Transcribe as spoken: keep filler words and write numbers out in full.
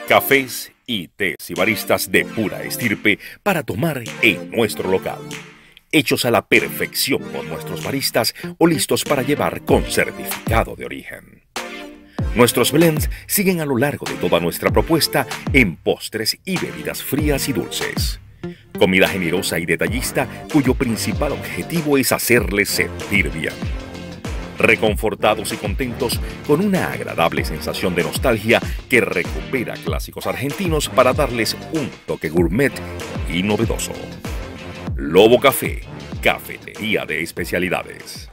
Cafés y tés y baristas de pura estirpe para tomar en nuestro local. Hechos a la perfección por nuestros baristas o listos para llevar con certificado de origen. Nuestros blends siguen a lo largo de toda nuestra propuesta en postres y bebidas frías y dulces. Comida generosa y detallista cuyo principal objetivo es hacerles sentir bien. Reconfortados y contentos con una agradable sensación de nostalgia que recupera clásicos argentinos para darles un toque gourmet y novedoso. Lobo Café, cafetería de especialidades.